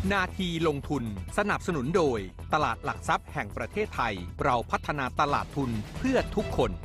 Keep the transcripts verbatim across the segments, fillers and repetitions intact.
นาทีลงทุนสนับสนุนโดยตลาดหลักทรัพย์แห่งประเทศไทยเราพัฒนาตลาดทุนเพื่อทุกคน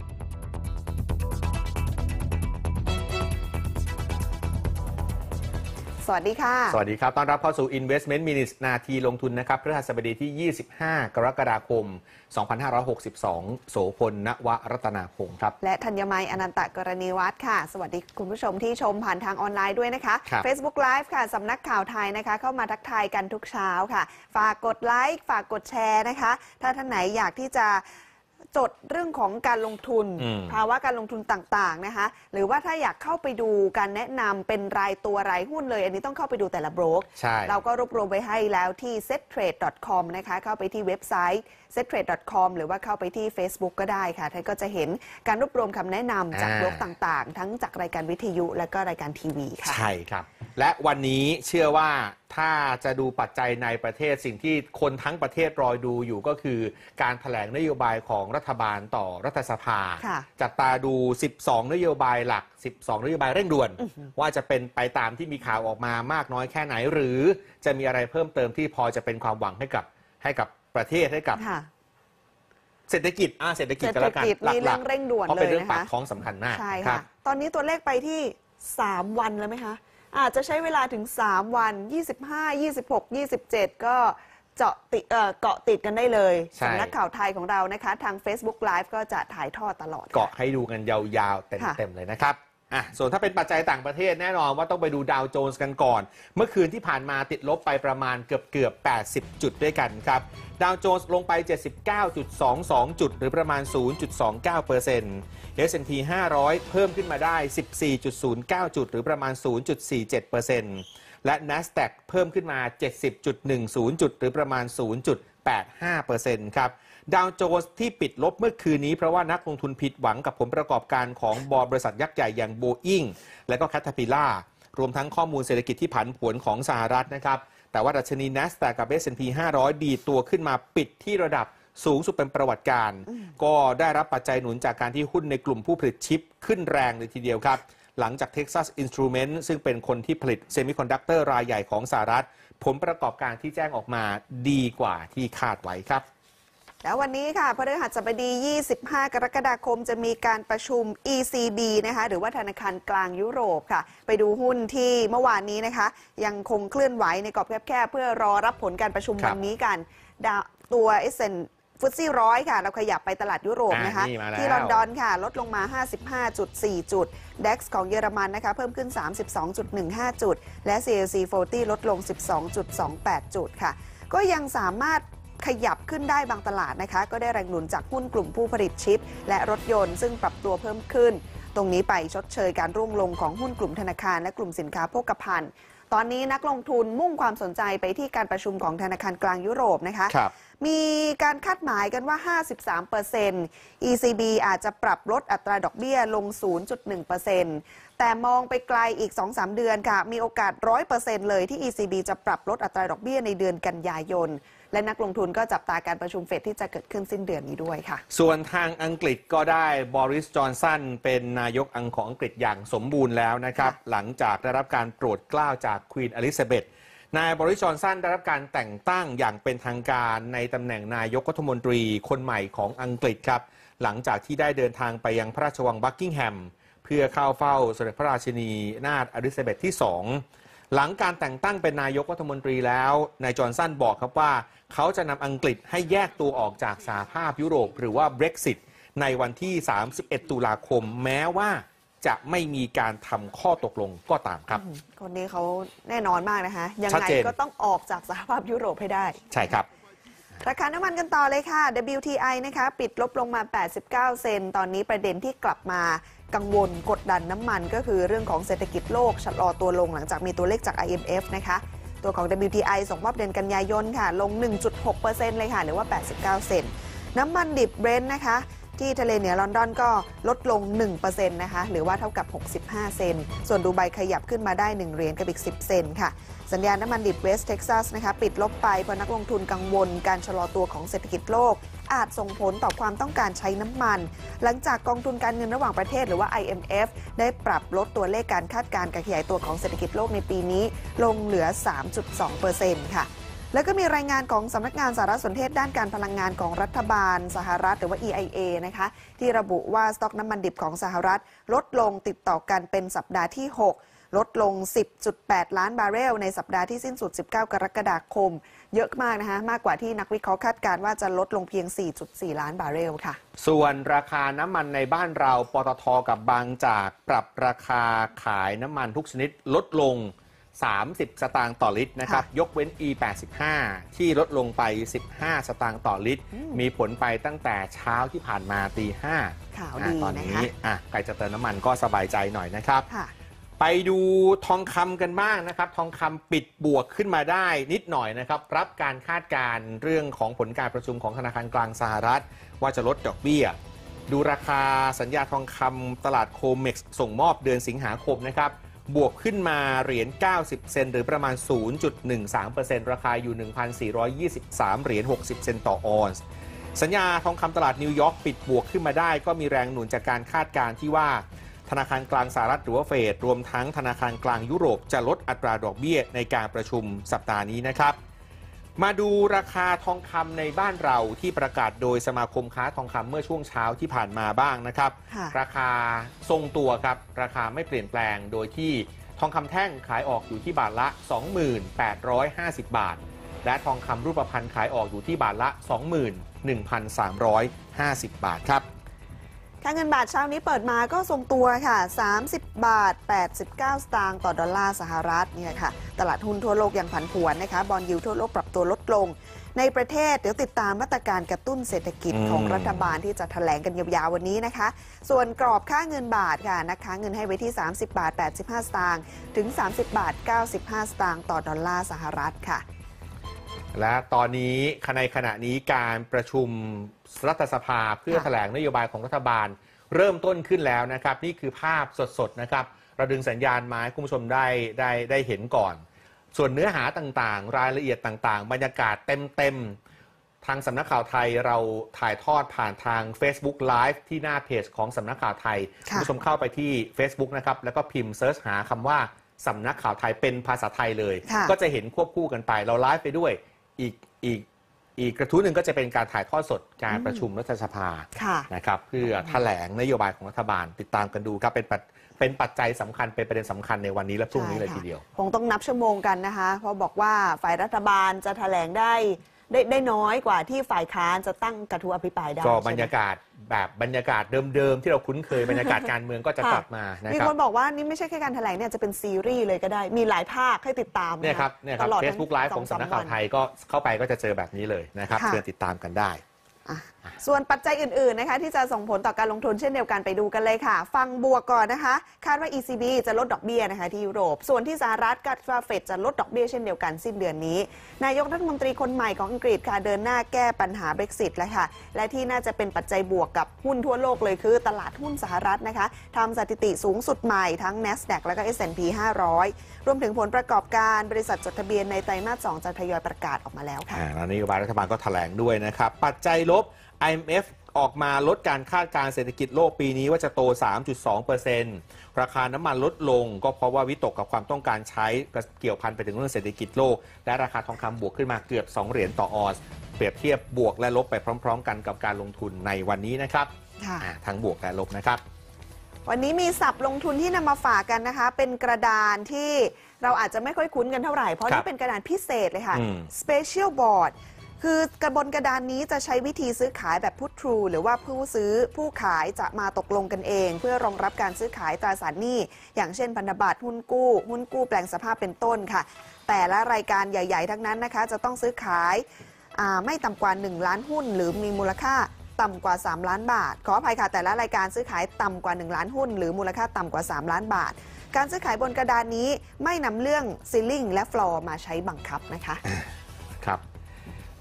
สวัสดีค่ะสวัสดีครับต้อนรับเข้าสู่ Investment Minutes นาทีลงทุนนะครับพฤหัสบดีที่ยี่สิบห้ากรกฎาคมสองพันห้าร้อยหกสิบสองโสพล ณวรัตนาพงศ์ครับและธัญมัยอนันตกรณีวัฒน์ค่ะสวัสดีคุณผู้ชมที่ชมผ่านทางออนไลน์ด้วยนะคะ Facebook Live ค่ะสำนักข่าวไทยนะคะเข้ามาทักทายกันทุกเช้าค่ะฝากกดไลค์ฝากกดแชร์นะคะถ้าท่านไหนอยากที่จะจดเรื่องของการลงทุนภาวะการลงทุนต่างๆนะคะหรือว่าถ้าอยากเข้าไปดูการแนะนำเป็นรายตัวรายหุ้นเลยอันนี้ต้องเข้าไปดูแต่ละโบรกเราก็รวบรวมไว้ให้แล้วที่ เซ็ตเทรด ดอท คอม นะคะเข้าไปที่เว็บไซต์ เซ็ตเทรด ดอท คอม หรือว่าเข้าไปที่ Facebook ก็ได้ค่ะท่านก็จะเห็นการรวบรวมคำแนะนำจากโบรกต่างๆทั้งจากรายการวิทยุและก็รายการทีวีค่ะใช่ครับและวันนี้เชื่อว่าถ้าจะดูปัจจัยในประเทศสิ่งที่คนทั้งประเทศรอดูอยู่ก็คือการแถลงนโยบายของรัฐบาลต่อรัฐสภาจับตาดูสิบสองนโยบายหลักสิบสองนโยบายเร่งด่วนว่าจะเป็นไปตามที่มีข่าวออกมามากน้อยแค่ไหนหรือจะมีอะไรเพิ่มเติมที่พอจะเป็นความหวังให้กับให้กับประเทศให้กับเศรษฐกิจอ่าเศรษฐกิจกันแล้วกันหลักๆเร่งด่วนเลยนะคะเพราะเป็นเรื่องปากท้องสำคัญมากใช่ค่ะตอนนี้ตัวเลขไปที่สามวันแล้วไหมคะอาจจะใช้เวลาถึงสามวันยี่สิบห้า ยี่สิบหก ยี่สิบเจ็ดก็เจาะติดเอ่อเกาะติดกันได้เลยสำนักข่าวไทยของเรานะคะทาง Facebook Live ก็จะถ่ายทอดตลอดเกาะให้ดูกันยาวๆเต็มๆเลยนะครับอ่ะส่วนถ้าเป็นปัจจัยต่างประเทศแน่นอนว่าต้องไปดูดาวโจนส์กันก่อนเมื่อคืนที่ผ่านมาติดลบไปประมาณเกือบเกือบแปดสิบจุดด้วยกันครับดาวโจนส์ลงไป เจ็ดสิบเก้าจุดสองสอง จุดหรือประมาณ ศูนย์จุดสองเก้าเปอร์เซ็นต์ เอส แอนด์ พี ห้าร้อยเพิ่มขึ้นมาได้ สิบสี่จุดศูนย์เก้า จุดหรือประมาณ ศูนย์จุดสี่เจ็ดเปอร์เซ็นต์ และ NASDAQ เพิ่มขึ้นมา เจ็ดสิบจุดหนึ่งศูนย์ จุดหรือประมาณ ศูนย์จุดแปดห้าเปอร์เซ็นต์ ครับดาวโจนส์ที่ปิดลบเมื่อคืนนี้เพราะว่านักลงทุนผิดหวังกับผลประกอบการของบริษัทยักษ์ใหญ่อย่าง Boeing และก็ Caterpillar รวมทั้งข้อมูลเศรษฐกิจที่ผันผวนของสหรัฐนะครับแต่ว่าดัชนี NASDAQ กับ เอส แอนด์ พี ห้าร้อยดีดตัวขึ้นมาปิดที่ระดับสูงสุดเป็นประวัติการก็ได้รับปัจจัยหนุนจากการที่หุ้นในกลุ่มผู้ผลิตชิปขึ้นแรงเลยทีเดียวครับหลังจาก Texas Instruments ซึ่งเป็นคนที่ผลิตเซมิคอนดักเตอร์รายใหญ่ของสหรัฐผลประกอบการที่แจ้งออกมาดีกว่าที่คาดไว้ครับแล้ววันนี้ค่ะพฤหัสบดียี่สิบห้ากรกฎาคมจะมีการประชุม อี ซี บี นะคะหรือว่าธนาคารกลางยุโรปค่ะไปดูหุ้นที่เมื่อวานนี้นะคะยังคงเคลื่อนไหวในกรอบแคบๆเพื่อรอรับผลการประชุมวันนี้กันตัว เอส แอนด์ พี ฟุตซี่ร้อยค่ะเราขยับไปตลาดยุโรปนะคะที่ลอนดอนค่ะลดลงมา ห้าสิบห้าจุดสี่ จุด ดัค ของเยอรมันนะคะเพิ่มขึ้น สามสิบสองจุดหนึ่งห้า จุดและ ซี แอล ซี สี่สิบลดลง สิบสองจุดสองแปด จุดค่ะก็ยังสามารถขยับขึ้นได้บางตลาดนะคะก็ได้แรงหนุนจากหุ้นกลุ่มผู้ผลิตชิปและรถยนต์ซึ่งปรับตัวเพิ่มขึ้นตรงนี้ไปชดเชยการร่วงลงของหุ้นกลุ่มธนาคารและกลุ่มสินค้าโภคภัณฑ์ตอนนี้นักลงทุนมุ่งความสนใจไปที่การประชุมของธนาคารกลางยุโรปนะคะมีการคาดหมายกันว่า ห้าสิบสามเปอร์เซ็นต์ อี ซี บี อาจจะปรับลดอัตราดอกเบี้ยลง ศูนย์จุดหนึ่งเปอร์เซ็นต์ แต่มองไปไกลอีก สองถึงสาม เดือนค่ะมีโอกาส ร้อยเปอร์เซ็นต์ เลยที่ อี ซี บี จะปรับลดอัตราดอกเบี้ยในเดือนกันยายนและนักลงทุนก็จับตาการประชุมเฟดที่จะเกิดขึ้นสิ้นเดือนนี้ด้วยค่ะส่วนทางอังกฤษก็ได้บริส จอนสันเป็นนายกของอังกฤษอย่างสมบูรณ์แล้วนะครับหลังจากได้รับการโปรดเกล้าจากควีนอลิซาเบธนายบริส จอนสันได้รับการแต่งตั้งอย่างเป็นทางการในตำแหน่งนายกรัฐมนตรีคนใหม่ของอังกฤษครับหลังจากที่ได้เดินทางไปยังพระราชวังบักกิงแฮมเพื่อเข้าเฝ้าสมเด็จพระราชินีนาถอลิซาเบธที่สองหลังการแต่งตั้งเป็นนายกรัฐมนตรีแล้วนายจอห์นสันบอกครับว่าเขาจะนำอังกฤษให้แยกตัวออกจากสหภาพยุโรปหรือว่า Brexit ในวันที่สามสิบเอ็ดตุลาคมแม้ว่าจะไม่มีการทำข้อตกลงก็ตามครับคนนี้เขาแน่นอนมากนะคะยังไงก็ต้องออกจากสหภาพยุโรปให้ได้ใช่ครับราคาน้ำมันกันต่อเลยค่ะ ดับเบิลยู ที ไอ นะคะปิดลบลงมาแปดสิบเก้าเซนต์ตอนนี้ประเด็นที่กลับมากังวลกดดันน้ำมันก็คือเรื่องของเศรษฐกิจโลกชะลอตัวลงหลังจากมีตัวเลขจาก ไอ เอ็ม เอฟ นะคะตัวของ ดับเบิลยู ที ไอ ส่งมอบเดือนกันยายนค่ะลง หนึ่งจุดหกเปอร์เซ็นต์ เลยค่ะหรือว่าแปดสิบเก้าเซนต์น้ำมันดิบเบรนท์นะคะที่ทะเลเหนือลอนดอนก็ลดลง หนึ่งเปอร์เซ็นต์ นะคะหรือว่าเท่ากับหกสิบห้าเซนต์ส่วนดูไบขยับขึ้นมาได้หนึ่งเหรียญกับอีกสิบเซนต์ค่ะสัญญาณน้ำมันดิบเวสต์เท็กซัสนะคะปิดลบไปเพราะนักลงทุนกังวลการชะลอตัวของเศรษฐกิจโลกอาจส่งผลต่อความต้องการใช้น้ำมันหลังจากกองทุนการเงินระหว่างประเทศหรือว่า ไอ เอ็ม เอฟ ได้ปรับลดตัวเลขการคาดการณ์การขยายตัวของเศรษฐกิจโลกในปีนี้ลงเหลือ สามจุดสองเปอร์เซ็นต์ ค่ะแล้วก็มีรายงานของสำนักงานสารสนเทศด้านการพลังงานของรัฐบาลสหรัฐหรือว่า อี ไอ เอ นะคะที่ระบุว่าสต็อกน้ำมันดิบของสหรัฐลดลงติดต่อกันเป็นสัปดาห์ที่หกลดลง สิบจุดแปด ล้านบาร์เรลในสัปดาห์ที่สิ้นสุดสิบเก้ากรกฎาคมเยอะมากนะคะมากกว่าที่นักวิเคราะห์คาดการณ์ว่าจะลดลงเพียง สี่จุดสี่ ล้านบาร์เรลค่ะส่วนราคาน้ำมันในบ้านเราปตทกับบางจากปรับราคาขายน้ำมันทุกชนิดลดลงสามสิบสตางค์ต่อลิตรนะครับยกเว้น อี แปดสิบห้า ที่ลดลงไปสิบห้าสตางค์ต่อลิตรมีผลไปตั้งแต่เช้าที่ผ่านมาตีห้าข่าวดีตอนนี้อ่ะใครจะเติมน้ำมันก็สบายใจหน่อยนะครับไปดูทองคำกันบ้างนะครับทองคำปิดบวกขึ้นมาได้นิดหน่อยนะครับรับการคาดการณ์เรื่องของผลการประชุมของธนาคารกลางสหรัฐว่าจะลดดอกเบี้ยดูราคาสัญญาทองคำตลาดโคเม็กซ์ส่งมอบเดือนสิงหาคมนะครับบวกขึ้นมาเหรียญเก้าสิบเซนต์หรือประมาณ ศูนย์จุดหนึ่งสามเปอร์เซ็นต์ ราคาอยู่ หนึ่งพันสี่ร้อยยี่สิบสาม เหรียญหกสิบเซนต์ต่อออนซ์สัญญาทองคำตลาดนิวยอร์กปิดบวกขึ้นมาได้ก็มีแรงหนุนจากการคาดการณ์ที่ว่าธนาคารกลางสหรัฐหรือว่าเฟดรวมทั้งธนาคารกลางยุโรปจะลดอัตราดอกเบี้ยในการประชุมสัปดาห์นี้นะครับมาดูราคาทองคำในบ้านเราที่ประกาศโดยสมาคมค้าทองคำเมื่อช่วงเช้าที่ผ่านมาบ้างนะครับราคาทรงตัวครับราคาไม่เปลี่ยนแปลงโดยที่ทองคำแท่งขายออกอยู่ที่บาทละ สองหมื่นแปดร้อยห้าสิบ บาทและทองคำรูปพรรณขายออกอยู่ที่บาทละ สองหมื่นหนึ่งพันสามร้อยห้าสิบ บาทครับค่าเงินบาทเช้านี้เปิดมาก็ทรงตัวค่ะสามสิบบาทแปดสิบเก้าสตางค์ต่อดอลลาร์สหรัฐเนี่ยค่ะตลาดหุ้นทั่วโลกยังผันผวนนะคะบอนด์ยิลด์ทั่วโลกปรับตัวลดลงในประเทศเดี๋ยวติดตามมาตรการกระตุ้นเศรษฐกิจของรัฐบาลที่จะแถลงกันยาวๆวันนี้นะคะส่วนกรอบค่าเงินบาทค่ะนะคะเงินให้ไว้ที่สามสิบบาทแปดสิบห้าสตางค์ถึงสามสิบบาทเก้าสิบห้าสตางค์ต่อดอลลาร์สหรัฐค่ะและตอนนี้ในขณะนี้การประชุมรัฐสภาเพื่อแถลงนโยบายของรัฐบาลเริ่มต้นขึ้นแล้วนะครับนี่คือภาพสดๆนะครับเราดึงสัญญาณมาให้คุณผู้ชมได้ได้ได้เห็นก่อนส่วนเนื้อหาต่างๆรายละเอียดต่างๆบรรยากาศเต็มๆทางสำนักข่าวไทยเราถ่ายทอดผ่านทาง Facebook Live ที่หน้าเพจของสำนักข่าวไทยคุณผู้ชมเข้าไปที่ Facebook นะครับแล้วก็พิมพ์เซิร์ชหาคำว่าสำนักข่าวไทยเป็นภาษาไทยเลยก็จะเห็นควบคู่กันไปเราไลฟ์ไปด้วยอีกอีกอีกกระทู้หนึ่งก็จะเป็นการถ่ายทอดสดการประชุมรัฐสภานะครับเพื่อแถลงนโยบายของรัฐบาลติดตามกันดูครับเป็นเป็นปัจจัยสำคัญเป็นประเด็นสำคัญในวันนี้และพรุ่งนี้เลยทีเดียวคงต้องนับชั่วโมงกันนะคะเพราะบอกว่าฝ่ายรัฐบาลจะแถลงได้ได้ได้น้อยกว่าที่ฝ่ายค้านจะตั้งกระทู้อภิปรายได้ก็บรรยากาศแบบบรรยากาศเดิมๆที่เราคุ้นเคยบรรยากาศการเมืองก็จะกลับมานะครับมีคนบอกว่านี่ไม่ใช่แค่การแถลงเนี่ยจะเป็นซีรีส์เลยก็ได้มีหลายภาคให้ติดตามเนี่ยครับเนี่ยครับ Facebook Live ของสำนักข่าวไทยก็เข้าไปก็จะเจอแบบนี้เลยนะครับเชิญติดตามกันได้ส่วนปัจจัยอื่นๆนะคะที่จะส่งผลต่อการลงทุนเช่นเดียวกันไปดูกันเลยค่ะฟังบวกก่อนนะคะคาดว่า อี ซี บี จะลดดอกเบี้ยนะคะที่ยุโรปส่วนที่สหรัฐคาดว่าเฟดจะลดดอกเบี้ยเช่นเดียวกันสิ้นเดือนนี้นายกรัฐมนตรีคนใหม่ของอังกฤษค่ะเดินหน้าแก้ปัญหา Brexit แล้วค่ะและที่น่าจะเป็นปัจจัยบวกกับหุ้นทั่วโลกเลยคือตลาดหุ้นสหรัฐนะคะทำสถิติสูงสุดใหม่ทั้ง NASDAQ แล้วก็ เอส แอนด์ พี ห้าร้อยรวมถึงผลประกอบการบริษัทจดทะเบียนในไตรมาสสองจะทยอยประกาศออกมาแล้วค่ะแล้วนโยบายรัฐบาลก็แถลงด้วยนะครับปัจจัยลบ ไอ เอ็ม เอฟ ออกมาลดการคาดการณ์เศรษฐกิจโลกปีนี้ว่าจะโต สามจุดสองเปอร์เซ็นต์ ราคาน้ำมันลดลงก็เพราะว่าวิตกกับความต้องการใช้เกี่ยวพันไปถึงเรื่องเศรษฐกิจโลกและราคาทองคำบวกขึ้นมาเกือบสองเหรียญต่อออนซ์เปรียบเทียบบวกและลบไปพร้อมๆกันกับการลงทุนในวันนี้นะครับทั้งบวกและลบนะครับวันนี้มีศัพท์ลงทุนที่นำมาฝากกันนะคะเป็นกระดานที่เราอาจจะไม่ค่อยคุ้นกันเท่าไหร่เพราะนี่เป็นกระดานพิเศษเลยค่ะ Special Boardคือกระบวนกระดานนี้จะใช้วิธีซื้อขายแบบพุททรูหรือว่าผู้ซื้อผู้ขายจะมาตกลงกันเองเพื่อรองรับการซื้อขายตราสารหนี้อย่างเช่นพันธบัตรหุ้นกู้หุ้นกู้แปลงสภาพเป็นต้นค่ะแต่ละรายการใหญ่ๆทั้งนั้นนะคะจะต้องซื้อขายไม่ต่ำกว่าหนึ่งล้านหุ้นหรือมีมูลค่าต่ำกว่าสามล้านบาทขออภัยค่ะแต่ละรายการซื้อขายต่ำกว่าหนึ่งล้านหุ้นหรือมูลค่าต่ำกว่าสามล้านบาทการซื้อขายบนกระดานนี้ไม่นำเรื่องซีลิ่งและฟลอร์มาใช้บังคับนะคะครับ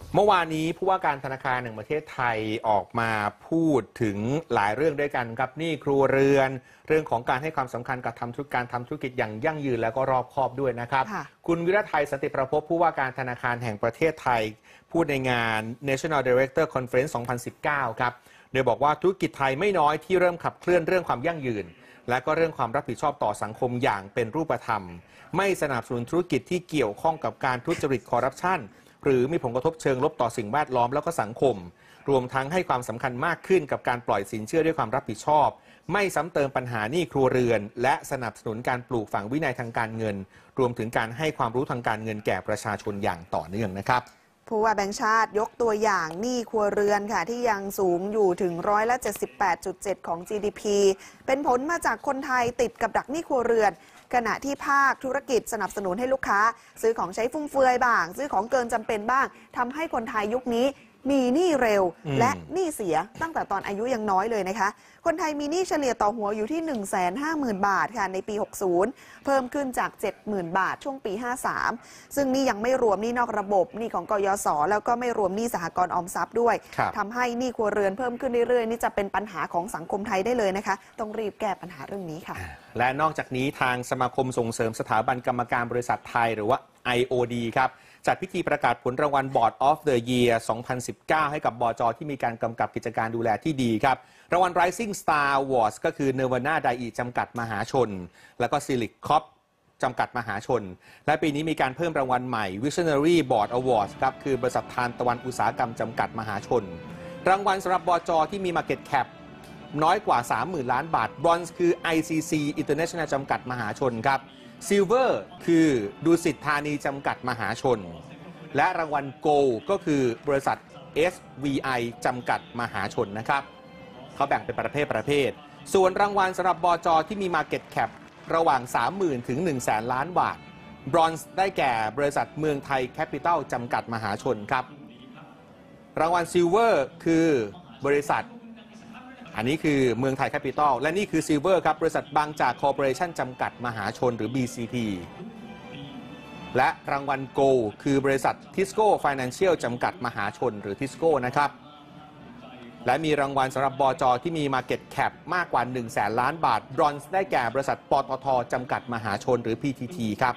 เมื่อวานนี้ผู้ว่าการธนาคารแห่งประเทศไทยออกมาพูดถึงหลายเรื่องด้วยกันครับหนี้ครัวเรือนเรื่องของการให้ความสำคัญกับทำธุรการทำธุรกิจอย่างยั่งยืนแล้วก็รอบคอบด้วยนะครับคุณวิรไทยสันติประพบผู้ว่าการธนาคารแห่งประเทศไทยพูดในงาน National Director Conference สองพันสิบเก้า ครับโดยบอกว่าธุรกิจไทยไม่น้อยที่เริ่มขับเคลื่อนเรื่องความยั่งยืนและก็เรื่องความรับผิดชอบต่อสังคมอย่างเป็นรูปธรรมไม่สนับสนุนธุรกิจที่เกี่ยวข้องกับการทุจริตคอร์รัปชันหรือมีผลกระทบเชิงลบต่อสิ่งแวดล้อมแล้วก็สังคมรวมทั้งให้ความสำคัญมากขึ้นกับการปล่อยสินเชื่อด้วยความรับผิดชอบไม่ซ้ำเติมปัญหาหนี้ครัวเรือนและสนับสนุนการปลูกฝังวินัยทางการเงินรวมถึงการให้ความรู้ทางการเงินแก่ประชาชนอย่างต่อเนื่องนะครับผู้ว่าแบงก์ชาติยกตัวอย่างหนี้ครัวเรือนค่ะที่ยังสูงอยู่ถึงร้อยละ เจ็ดสิบแปดจุดเจ็ด ของ จี ดี พี เป็นผลมาจากคนไทยติดกับดักหนี้ครัวเรือนขณะที่ภาคธุรกิจสนับสนุนให้ลูกค้าซื้อของใช้ฟุ่มเฟือยบ้างซื้อของเกินจำเป็นบ้างทำให้คนไทยยุคนี้มีหนี้เร็วและหนี้เสียตั้งแต่ตอนอายุยังน้อยเลยนะคะคนไทยมีหนี้เฉลี่ยต่อหัวอยู่ที่ หนึ่งแสนห้าหมื่น บาทค่ะในปีหกสิบเพิ่มขึ้นจาก เจ็ดหมื่น บาทช่วงปีห้าสิบสามซึ่งนี่ยังไม่รวมหนี้นอกระบบหนี้ของกยศแล้วก็ไม่รวมหนี้สหกรณ์ออมทรัพย์ด้วยทำให้หนี้ครัวเรือนเพิ่มขึ้นเรื่อยๆนี่จะเป็นปัญหาของสังคมไทยได้เลยนะคะต้องรีบแก้ปัญหาเรื่องนี้ค่ะและนอกจากนี้ทางสมาคมส่งเสริมสถาบันกรรมการบริษัทไทยหรือว่า ไอ โอ ดี ครับจัดพิธีประกาศผลรางวัล Board of the Year สองพันสิบเก้า ให้กับบจ.ที่มีการกำกับกิจการดูแลที่ดีครับรางวัล Rising Star Awards ก็คือ Nirvana Dai จำกัดมหาชนแล้วก็ Silic Corp จำกัดมหาชนและปีนี้มีการเพิ่มรางวัลใหม่ Visionary Board Awards ครับคือบริษัททานตะวันอุตสาหกรรมจำกัดมหาชนรางวัลสำหรับบจ.ที่มี Market Cap น้อยกว่า สามหมื่น ล้านบาท Bronze คือ ไอ ซี ซี International จำกัดมหาชนครับ Silver คือดุสิตธานีจำกัดมหาชนและรางวัล Gold ก็คือบริษัท เอส วี ไอ จำกัดมหาชนนะครับเขาแบ่งเป็นประเภทประเภทส่วนรางวัลสำหรับบจ.ที่มี Market Cap ระหว่าง สามหมื่น ถึง หนึ่งแสน ล้านบาท Bronze ได้แก่บริษัทเมืองไทยแคปิตอลจำกัดมหาชนครับรางวัล Silver คือบริษัทอันนี้คือเมืองไทยแคปิตอลและนี่คือ Silver ครับบริษัทบางจากคอร์ปอเรชั่นจำกัดมหาชนหรือ บี ซี ที และรางวัล Gold คือบริษัท Tisco Financial จำกัดมหาชนหรือ Tisco นะครับและมีรางวัลสำหรับบจ.ที่มี Market Cap มากกว่า หนึ่งแสน ล้านบาท Bronze ได้แก่บริษัทปตท.จำกัดมหาชนหรือ พี ที ที ครับ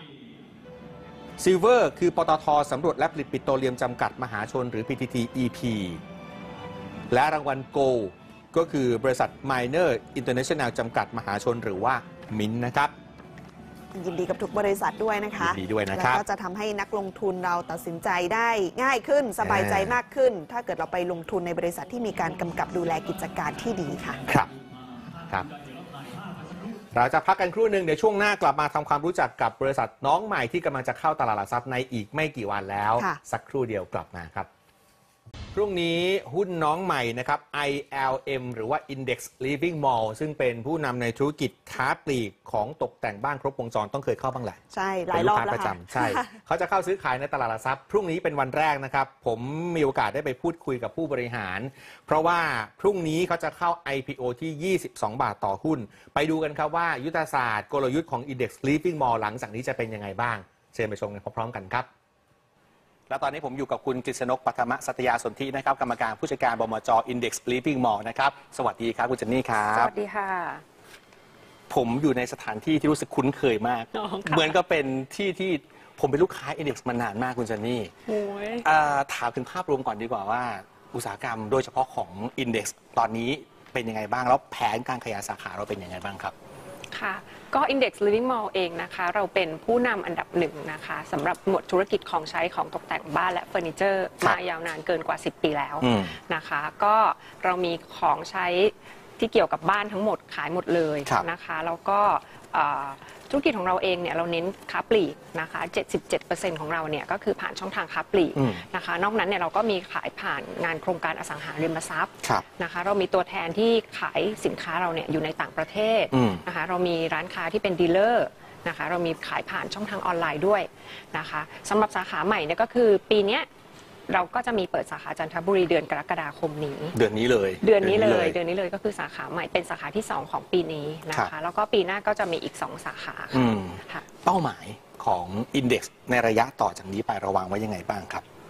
Silver คือปตท.สำรวจและผลิตปิโตรเลียมจำกัดมหาชนหรือ พี ที ที อี พี และรางวัล Gold ก็คือบริษัท Miner International จำกัดมหาชนหรือว่า มินท์ นะครับยินดีกับทุกบริษัทด้วยนะคะยินดีด้วยนะครับแล้วก็จะทำให้นักลงทุนเราตัดสินใจได้ง่ายขึ้นสบายใจมากขึ้นถ้าเกิดเราไปลงทุนในบริษัทที่มีการกำกับดูแลกิจการที่ดีค่ะครับครับเราจะพักกันครู่หนึ่งเดี๋ยวช่วงหน้ากลับมาทำความรู้จักกับบริษัทน้องใหม่ที่กำลังจะเข้าตลาดหลักทรัพย์ในอีกไม่กี่วันแล้วสักครู่เดียวกลับมาครับพรุ่งนี้หุ้นน้องใหม่นะครับ ไอ แอล เอ็ม หรือว่า Index Living Mall ซึ่งเป็นผู้นำในธุรกิจค้าปลีกของตกแต่งบ้านครบวงจรต้องเคยเข้าบ้างแหละใช่หลายรอบแล้วค่ะใช่เขาจะเข้าซื้อขายในตลาดหลักทรัพย์พรุ่งนี้เป็นวันแรกนะครับผมมีโอกาสได้ไปพูดคุยกับผู้บริหารเพราะว่าพรุ่งนี้เขาจะเข้า ไอ พี โอ ที่ยี่สิบสองบาทต่อหุ้นไปดูกันครับว่ายุทธศาสตร์กลยุทธ์ของ Index Living Mall หลังจากนี้จะเป็นยังไงบ้างเชิญไปชมกันพร้อมๆกันครับและตอนนี้ผมอยู่กับคุณกฤษณก ปัทมสัตยาสนธินะครับกรรมการผู้จัดการบมจ. Index Living Mall นะครับสวัสดีครับคุณเจนนี่ครับสวัสดีค่ะผมอยู่ในสถานที่ที่รู้สึกคุ้นเคยมากเหมือนก็เป็นที่ที่ผมเป็นลูกค้า Index มานานมากคุณเจนนี่ถามถึงภาพรวมก่อนดีกว่าว่าอุตสาหกรรมโดยเฉพาะของ Index ตอนนี้เป็นยังไงบ้างแล้วแผนการขยายสาขาเราเป็นยังไงบ้างครับค่ะก็ Index Living Mall เองนะคะเราเป็นผู้นำอันดับหนึ่งนะคะสำหรับหมวดธุรกิจของใช้ของตกแต่งบ้านและเฟอร์นิเจอร์มายาวนานเกินกว่าสิบปีแล้วนะคะก็เรามีของใช้ที่เกี่ยวกับบ้านทั้งหมดขายหมดเลยนะคะแล้วก็ธุรกิจของเราเองเนี่ยเราเน้นค้าปลีกนะคะ เจ็ดสิบเจ็ดเปอร์เซ็นต์ ของเราเนี่ยก็คือผ่านช่องทางค้าปลีกนะคะนอกนั้นเนี่ยเราก็มีขายผ่านงานโครงการอสังหาริมทรัพย์นะคะเรามีตัวแทนที่ขายสินค้าเราเนี่ยอยู่ในต่างประเทศนะคะเรามีร้านค้าที่เป็นดีลเลอร์นะคะเรามีขายผ่านช่องทางออนไลน์ด้วยนะคะสำหรับสาขาใหม่เนี่ยก็คือปีนี้เราก็จะมีเปิดสาขาจันทบุรีเดือนกรกฎาคมนี้เดือนนี้เลยเดือนนี้เลยเดือนนี้เลยก็คือสาขาใหม่เป็นสาขาที่สองของปีนี้นะคะแล้วก็ปีหน้าก็จะมีอีกสองสาขาค่ะเป้าหมายของ Index ในระยะต่อจากนี้ไประวังไว้ยังไงบ้างครับ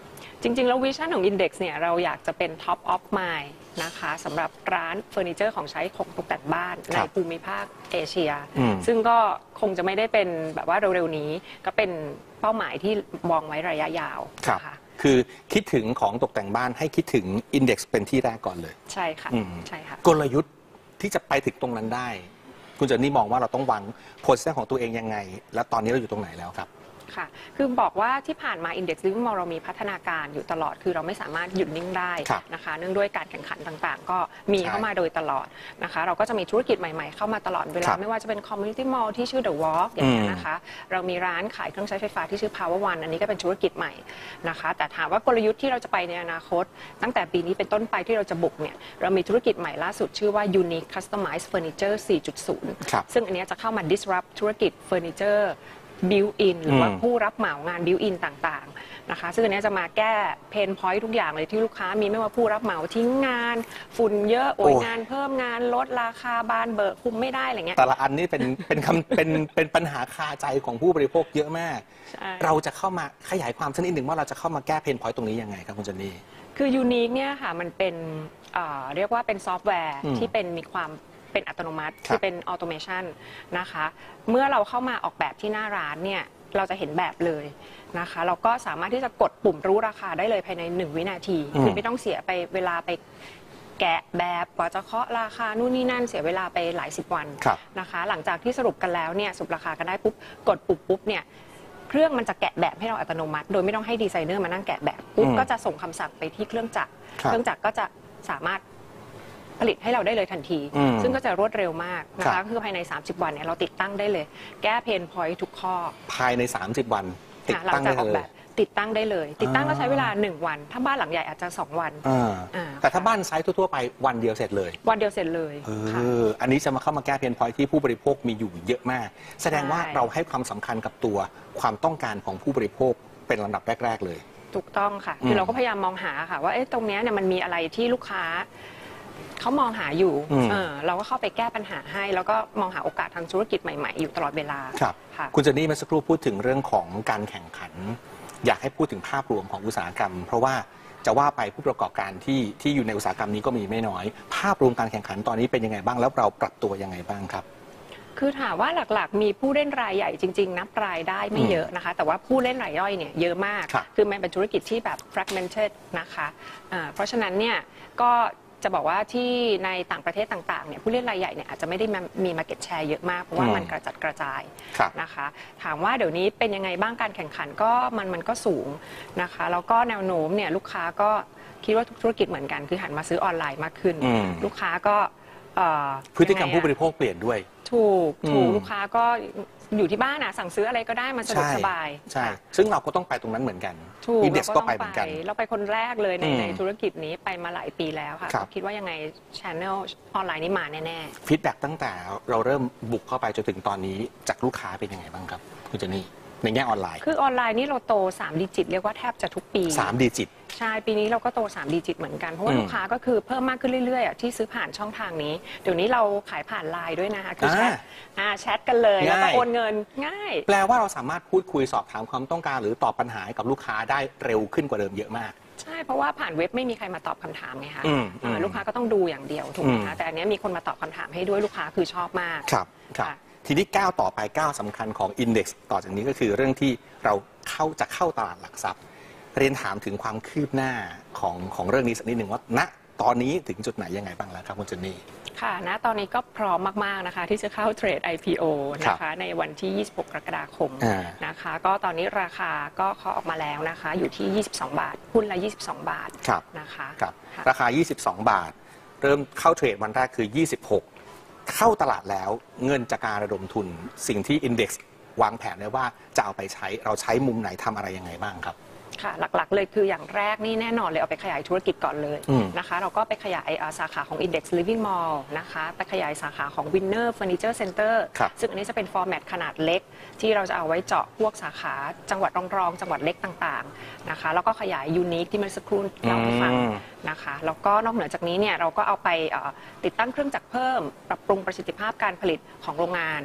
จริงๆแล้ววิชั่นของ Index เนี่ยเราอยากจะเป็น Top of Mind นะคะสำหรับร้านเฟอร์นิเจอร์ของใช้ของตกแต่งบ้านในภูมิภาคเอเชีย ซึ่งก็คงจะไม่ได้เป็นแบบว่าเร็วๆนี้ก็เป็นเป้าหมายที่มองไว้ระยะยาวนะคะคือคิดถึงของตกแต่งบ้านให้คิดถึง Index เป็นที่แรกก่อนเลยใช่ค่ะใช่ค่ะกลยุทธ์ที่จะไปถึงตรงนั้นได้คุณเจนนี่มองว่าเราต้องวางโพสิชั่นของตัวเองยังไงและตอนนี้เราอยู่ตรงไหนแล้วครับค่ะคือบอกว่าที่ผ่านมา Index Living Mall เรามีพัฒนาการอยู่ตลอดคือเราไม่สามารถหยุดนิ่งได้นะคะเนื่องด้วยการแข่งขันต่างๆก็มีเข้ามาโดยตลอดนะคะเราก็จะมีธุรกิจใหม่ๆเข้ามาตลอดเวลาไม่ว่าจะเป็น Community Mall ที่ชื่อ The Walk อย่างนี้นะคะเรามีร้านขายเครื่องใช้ไฟฟ้าที่ชื่อ Power One อันนี้ก็เป็นธุรกิจใหม่นะคะแต่ถามว่ากลยุทธ์ที่เราจะไปในอนาคตตั้งแต่ปีนี้เป็นต้นไปที่เราจะบุกเนี่ยเรามีธุรกิจใหม่ล่าสุดชื่อว่า Unique Customized Furniture สี่จุดศูนย์ ซึ่งอันนี้จะเข้ามา disrupt ธุรกิจเฟอร์นิเจอร์บิวอินหรือว่าผู้รับเหมางานบิวอินต่างๆนะคะซึ่งอันนี้จะมาแก้เพนพอยต์ทุกอย่างเลยที่ลูกค้ามีไม่ว่าผู้รับเหมาทิ้งงานฝุ่นเยอะโอยงานเพิ่มงานลดราคาบานเบิกคุมไม่ได้อะไรเงี้ยแต่ละอันนี้เป็นเป็นคำเป็นเป็นปัญหาคาใจของผู้บริโภคเยอะมากเราจะเข้ามาขยายความสักนิดหนึ่งว่าเราจะเข้ามาแก้เพนพอยต์ตรงนี้ยังไงครับคุณเจนนี่คือยูนิคเนี่ยค่ะมันเป็นเรียกว่าเป็นซอฟต์แวร์ที่เป็นมีความเป็นอัตโนมัติที่เป็นออโตเมชันนะคะเมื่อเราเข้ามาออกแบบที่หน้าร้านเนี่ยเราจะเห็นแบบเลยนะคะเราก็สามารถที่จะกดปุ่มรู้ราคาได้เลยภายในหนึ่งวินาทีคือไม่ต้องเสียไปเวลาไปแกะแบบกว่าจะเคาะราคานู่นนี่นั่นเสียเวลาไปหลายสิบวันนะคะหลังจากที่สรุปกันแล้วเนี่ยสรุปราคากันได้ปุ๊บกดปุ่มปุ๊บเนี่ยเครื่องมันจะแกะแบบให้เราอัตโนมัติโดยไม่ต้องให้ดีไซเนอร์มานั่งแกะแบบปุ๊บก็จะส่งคำสั่งไปที่เครื่องจักรเครื่องจักรก็จะสามารถผลิตให้เราได้เลยทันทีซึ่งก็จะรวดเร็วมากนะคะคือภายในสามสิบวันเนี่ยเราติดตั้งได้เลยแก้เพนพอยต์ทุกข้อภายในสามสิบวันติดตั้งได้เลยติดตั้งได้เลยติดตั้งก็ใช้เวลาหนึ่งวันถ้าบ้านหลังใหญ่อาจจะสองวันแต่ถ้าบ้านไซส์ทั่วๆไปวันเดียวเสร็จเลยวันเดียวเสร็จเลยเอออันนี้จะมาเข้ามาแก้เพนพอยต์ที่ผู้บริโภคมีอยู่เยอะมากแสดงว่าเราให้ความสำคัญกับตัวความต้องการของผู้บริโภคเป็นลำดับแรกๆเลยถูกต้องค่ะคือเราก็พยายามมองหาค่ะว่าเอ๊ะตรงนี้เนี่ยมันมีอะไรที่ลูกค้าเขามองหาอยู่เออเราก็เข้าไปแก้ปัญหาให้แล้วก็มองหาโอกาสทางธุรกิจใหม่ๆอยู่ตลอดเวลาครับคุณเจนนี่เมื่อสักครู่พูดถึงเรื่องของการแข่งขันอยากให้พูดถึงภาพรวมของอุตสาหกรรมเพราะว่าจะว่าไปผู้ประกอบการที่ที่อยู่ในอุตสาหกรรมนี้ก็มีไม่น้อยภาพรวมการแข่งขันตอนนี้เป็นยังไงบ้างแล้วเราปรับตัวยังไงบ้างครับคือถามว่าหลักๆมีผู้เล่นรายใหญ่จริงๆนับรายได้ไม่เยอะนะคะแต่ว่าผู้เล่นรายย่อยเนี่ยเยอะมากคือมันเป็นธุรกิจที่แบบ fragmented นะคะะเพราะฉะนั้นเนี่ยก็จะบอกว่าที่ในต่างประเทศต่างๆเนี่ยผู้เล่นรายใหญ่เนี่ยอาจจะไม่ได้มี market share เยอะมากเพราะว่ามันกระจัดกระจายนะคะถามว่าเดี๋ยวนี้เป็นยังไงบ้างการแข่งขันก็มันมันก็สูงนะคะแล้วก็แนวโน้มเนี่ยลูกค้าก็คิดว่าทุกธุรกิจเหมือนกันคือหันมาซื้อออนไลน์มากขึ้นลูกค้าก็พฤติกรรมผู้บริโภคเปลี่ยนด้วยถูกถูกลูกค้าก็อยู่ที่บ้านนะสั่งซื้ออะไรก็ได้มันสะดวกสบายใช่ซึ่งเราก็ต้องไปตรงนั้นเหมือนกันอินเด็กซ์ก็ไปเหมือนกันเราไปคนแรกเลยในในธุรกิจนี้ไปมาหลายปีแล้วค่ะคิดว่ายังไงชานแนลออนไลน์นี่มาแน่ๆฟีดแบ็กตั้งแต่เราเริ่มบุกเข้าไปจนถึงตอนนี้จากลูกค้าเป็นยังไงบ้างครับคุณเจนนี่ในแง่ออนไลน์คือออนไลน์นี่เราโตสามดิจิตเรียกว่าแทบจะทุกปีสามดิจิตใช่ปีนี้เราก็โตสามดิจิตเหมือนกันเพราะว่าลูกค้าก็คือเพิ่มมากขึ้นเรื่อยๆที่ซื้อผ่านช่องทางนี้เดี๋ยวนี้เราขายผ่านไลน์ด้วยนะคะคือแชทแชทกันเลยแล้วก็โอนเงินง่ายแปลว่าเราสามารถพูดคุยสอบถามความต้องการหรือตอบปัญหากับลูกค้าได้เร็วขึ้นกว่าเดิมเยอะมากใช่เพราะว่าผ่านเว็บไม่มีใครมาตอบคำถามไงคะลูกค้าก็ต้องดูอย่างเดียวถูกไหมคะแต่อันนี้มีคนมาตอบคำถามให้ด้วยลูกค้าคือชอบมากครับครับทีนี้ก้าวต่อไปก้าวสำคัญของ Index ต่อจากนี้ก็คือเรื่องที่เราเข้าจะเข้าตลาดหลักทรัพย์เรียนถามถึงความคืบหน้าของของเรื่องนี้สักนิดหนึ่งว่าณตอนนี้ถึงจุดไหนยังไงบ้างแล้วครับคุณเจนนี่ค่ะณตอนนี้ก็พร้อมมากๆนะคะที่จะเข้าเทรด ไอ พี โอ นะคะในวันที่ยี่สิบหกกรกฎาคมนะคะก็ตอนนี้ราคาก็เคาะออกมาแล้วนะคะอยู่ที่ยี่สิบสองบาทหุ้นละยี่สิบสองบาทนะคะครับราคายี่สิบสองบาทเริ่มเข้าเทรดวันแรกคือยี่สิบหกเข้าตลาดแล้วเงินจากการระดมทุนสิ่งที่ Index วางแผนไว้ว่าจะเอาไปใช้เราใช้มุมไหนทำอะไรยังไงบ้างครับค่ะหลักๆเลยคืออย่างแรกนี่แน่นอนเลยเอาไปขยายธุรกิจก่อนเลยนะคะเราก็ไปขยายสาขาของ Index Living Mall นะคะไปขยายสาขาของ Winner Furniture Center ซึ่งอันนี้จะเป็นฟอร์แมตขนาดเล็กที่เราจะเอาไว้เจาะพวกสาขาจังหวัดรองๆจังหวัดเล็กต่างๆนะคะแล้วก็ขยาย Unique ที่เมื่อสักครู่เล่าให้ฟังนะคะแล้วก็นอกเหนือจากนี้เนี่ยเราก็เอาไปติดตั้งเครื่องจักรเพิ่มปรับปรุงประสิทธิภาพการผลิตของโรงงาน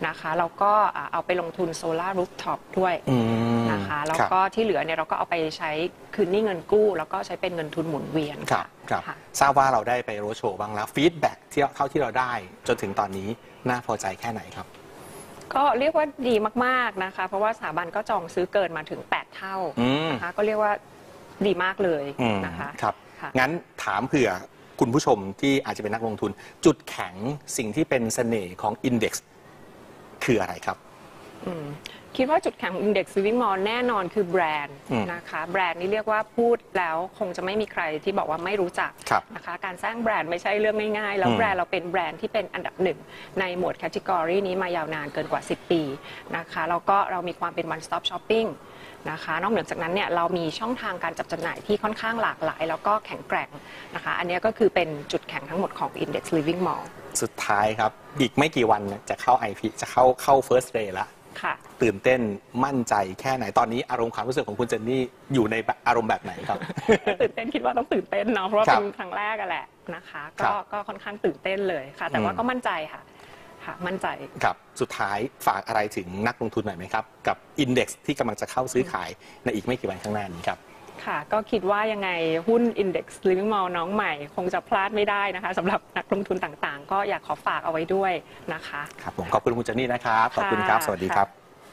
นะคะแล้วก็เอาไปลงทุนโซลาร์รูฟท็อปด้วยนะคะแล้วก็ที่เหลือเนี่ยเราก็เอาไปใช้คืนหนี้เงินกู้แล้วก็ใช้เป็นเงินทุนหมุนเวียนครับครับทราบว่าเราได้ไปโรดโชว์บ้างแล้วฟีดแบ็กที่เท่าที่เราได้จนถึงตอนนี้น่าพอใจแค่ไหนครับก็เรียกว่าดีมากๆนะคะเพราะว่าสถาบันก็จองซื้อเกินมาถึงแปดเท่านะคะก็เรียกว่าดีมากเลยนะคะครับงั้นถามเผื่อคุณผู้ชมที่อาจจะเป็นนักลงทุนจุดแข็งสิ่งที่เป็นเสน่ห์ของ Index คืออะไรครับคิดว่าจุดแข็งของ Index Living Mall แน่นอนคือแบรนด์นะคะแบรนด์นี้เรียกว่าพูดแล้วคงจะไม่มีใครที่บอกว่าไม่รู้จักนะคะการสร้างแบรนด์ไม่ใช่เรื่องง่ายๆแล้วแบรนด์เราเป็นแบรนด์ที่เป็นอันดับหนึ่งในหมวดแคตตากรีนี้มายาวนานเกินกว่าสิบปีนะคะแล้วก็เรามีความเป็น one stop shoppingนะคะนอกเหนือจากนั้นเนี่ยเรามีช่องทางการจับจำหน่ายที่ค่อนข้างหลากหลายแล้วก็แข็งแกร่งนะคะอันนี้ก็คือเป็นจุดแข็งทั้งหมดของ Index Living Mall สุดท้ายครับอีกไม่กี่วันจะเข้า ไอ พี จะเข้าเข้า First Day แล้วตื่นเต้นมั่นใจแค่ไหนตอนนี้อารมณ์ความรู้สึกของคุณเจนนี่อยู่ในอารมณ์แบบไหนครับตื่นเต้นคิดว่าต้องตื่นเต้นเนาะเพราะว่าเป็นครั้งแรกอะแหละนะคะก็ก็ค่อนข้างตื่นเต้นเลยค่ะแต่ว่าก็มั่นใจค่ะค่ะมั่นใจครับสุดท้ายฝากอะไรถึงนักลงทุนหน่อยไหมครับกับ Index ที่กำลังจะเข้าซื้อขายในอีกไม่กี่วันข้างหน้านี้ครับค่ะก็คิดว่ายังไงหุ้น Index Living Mall น้องใหม่คงจะพลาดไม่ได้นะคะสำหรับนักลงทุนต่างๆก็อยากขอฝากเอาไว้ด้วยนะคะครับผมขอบคุณคุณเจนนี่นะครับขอบคุณครับสวัสดีครับ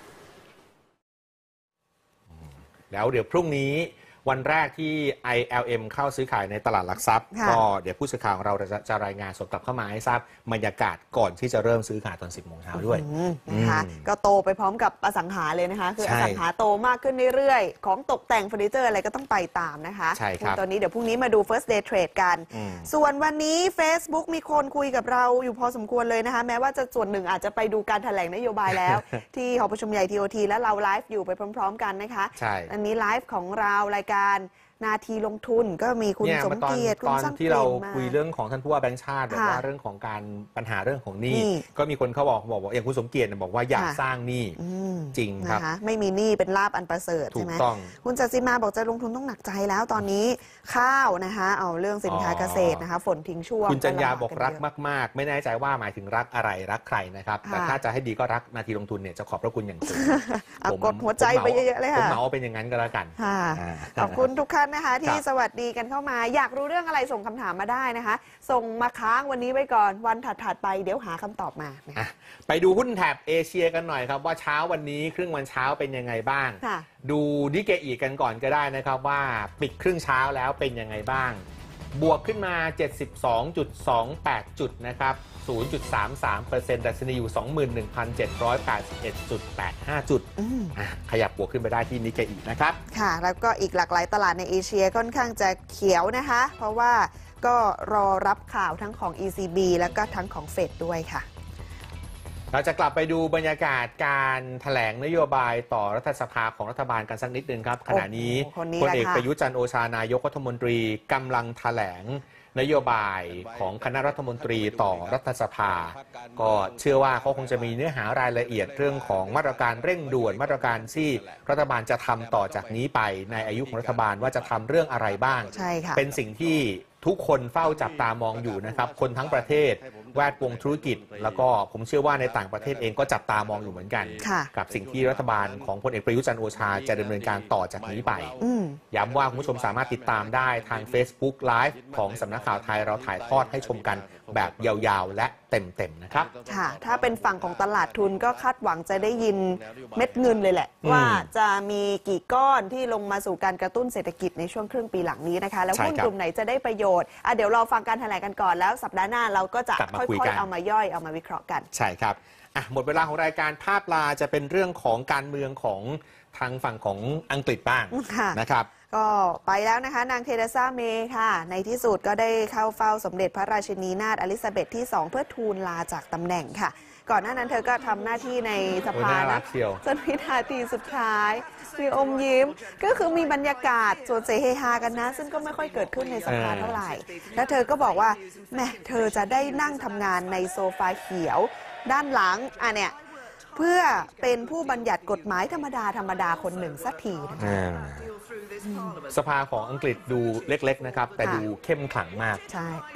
แล้วเดี๋ยวพรุ่งนี้วันแรกที่ ไอ แอล เอ็ม เข้าซื้อขายในตลาดหลักทรัพย์ก็เดี๋ยวผู้สื่อข่าวของเราจะจะรายงานสดกลับเข้ามาให้ทราบบรรยากาศก่อนที่จะเริ่มซื้อขายตอนสิบโมงเช้าด้วยนะคะก็โตไปพร้อมกับอสังหาเลยนะคะคืออสังหาโตมากขึ้นเรื่อยๆของตกแต่งเฟอร์นิเจอร์อะไรก็ต้องไปตามนะคะใช่ครับตอนนี้เดี๋ยวพรุ่งนี้มาดู First Day Trade กันส่วนวันนี้ Facebook มีคนคุยกับเราอยู่พอสมควรเลยนะคะแม้ว่าจะส่วนหนึ่งอาจจะไปดูการแถลงนโยบายแล้ว ที่หอประชุมใหญ่ ที โอ ที และเราไลฟ์อยู่ไปพร้อมๆกันนะคะอันนี้ไลฟ์ของเรารายการนาทีลงทุนก็มีคุณสมเกียรติคุณสร้างที่เราคุยเรื่องของท่านผู้ว่าแบงค์ชาติแบบว่าเรื่องของการปัญหาเรื่องของหนี้ก็มีคนเขาบอกบอกว่าอย่างคุณสมเกียรติบอกว่าอยากสร้างหนี้จริงครับไม่มีหนี้เป็นลาภอันประเสริฐใช่ไหมคุณจัสิมาบอกจะลงทุนต้องหนักใจแล้วตอนนี้ข้าวนะคะเอาเรื่องสินค้าเกษตรนะคะฝนทิ้งช่วงคุณจัญญาบอกรักมากๆไม่แน่ใจว่าหมายถึงรักอะไรรักใครนะครับแต่ถ้าจะให้ดีก็รักนาทีลงทุนเนี่ยจะขอบพระคุณอย่างสูงกดหัวใจไปเยอะๆเลยค่ะผมเมาเป็นอย่างนั้นก็แล้วกันขอบคุณทุกท่านนะคะที่สวัสดีกันเข้ามาอยากรู้เรื่องอะไรส่งคำถามมาได้นะคะส่งมาค้างวันนี้ไว้ก่อนวันถัดๆไปเดี๋ยวหาคำตอบมาไปดูหุ้นแถบเอเชียกันหน่อยครับว่าเช้าวันนี้ครึ่งวันเช้าเป็นยังไงบ้างดูนิเกอิกันก่อนก็ได้นะครับว่าปิดครึ่งเช้าแล้วเป็นยังไงบ้างบวกขึ้นมา เจ็ดสิบสองจุดสองแปด จุดนะครับ ศูนย์จุดสามสามเปอร์เซ็นต์ ดัชนีอยู่ สองหมื่นหนึ่งพันเจ็ดร้อยแปดสิบเอ็ดจุดแปดห้า จุดขยับบวกขึ้นไปได้ที่นิเกอินะครับค่ะแล้วก็อีกหลากหลายตลาดในเอเชียค่อนข้างจะเขียวนะคะเพราะว่าก็รอรับข่าวทั้งของ อี ซี บี แล้วก็ทั้งของเฟดด้วยค่ะเราจะกลับไปดูบรรยากาศการแถลงนโยบายต่อรัฐสภาของรัฐบาลกันสักนิดนึงครับขณะนี้พลเอกประยุทธ์จันทร์โอชานายกรัฐมนตรีกำลังแถลงนโยบายของคณะรัฐมนตรีต่อรัฐสภาก็เชื่อว่าเขาคงจะมีเนื้อหารายละเอียดเรื่องของมาตรการเร่งด่วนมาตรการที่รัฐบาลจะทำต่อจากนี้ไปในอายุของรัฐบาลว่าจะทำเรื่องอะไรบ้างเป็นสิ่งที่ทุกคนเฝ้าจับตามองอยู่นะครับคนทั้งประเทศแวดวงธุรกิจแล้วก็ผมเชื่อว่าในต่างประเทศเองก็จับตามองอยู่เหมือนกันกับสิ่งที่รัฐบาลของพลเอกประยุทธ์จันทร์โอชาจะดำเนินการต่อจากนี้ไปย้ำว่าคุณผู้ชมสามารถติดตามได้ทาง Facebook Live ของสำนักข่าวไทยเราถ่ายทอดให้ชมกันแบบยาวๆและเต็มๆนะครับค่ะถ้าเป็นฝั่งของตลาดทุนก็คาดหวังจะได้ยินเม็ดเงินเลยแหละว่าจะมีกี่ก้อนที่ลงมาสู่การกระตุ้นเศรษฐกิจในช่วงครึ่งปีหลังนี้นะคะแล้วหุ้นกลุ่มไหนจะได้ประโยชน์อ่ะเดี๋ยวเราฟังการแถลงกันก่อนแล้วสัปดาห์หน้าเราก็จะค่อยๆเอามาย่อยเอามาวิเคราะห์กันใช่ครับอ่ะหมดเวลาของรายการภาพลาจะเป็นเรื่องของการเมืองของทางฝั่งของอังกฤษบ้างนะครับก็ไปแล้วนะคะนางเทเรซาเมย์ค่ะในที่สุดก็ได้เข้าเฝ้าสมเด็จพระราชินีนาถอลิซาเบธที่สองเพื่อทูลลาจากตำแหน่งค่ะก่อนหน้านั้นเธอก็ทำหน้าที่ในสภานะจนวินาทีสุดท้ายมีอมยิ้มก็คือมีบรรยากาศส่วนเสเฮฮากันนะซึ่งก็ไม่ค่อยเกิดขึ้นในสภาเท่าไหร่แล้วเธอก็บอกว่าแม่เธอจะได้นั่งทำงานในโซฟาเขียวด้านหลังอ่ะเนี่ยเพื่อเป็นผู้บัญญัติกฎหมายธรรมดาธรรมดาคนหนึ่งสักทีสภาของอังกฤษดูเล็กๆนะครับแต่ดูเข้มขลังมากใช่อะ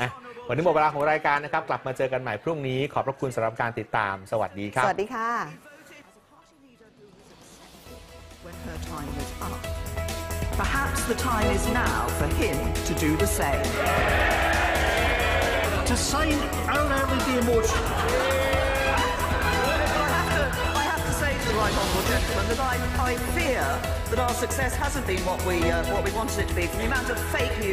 วันนี้หมดเวลาของรายการนะครับกลับมาเจอกันใหม่พรุ่งนี้ขอบพระคุณสำหรับการติดตามสวัสดีครับสวัสดีค่ะ When her time was up. Perhaps the time is now for him to do the same. To sign out loud the emotion. I have to, I have to say to the right honourable gentleman that I, I fear that our success hasn't been what we uh, what we wanted it to be. From the amount of fake news.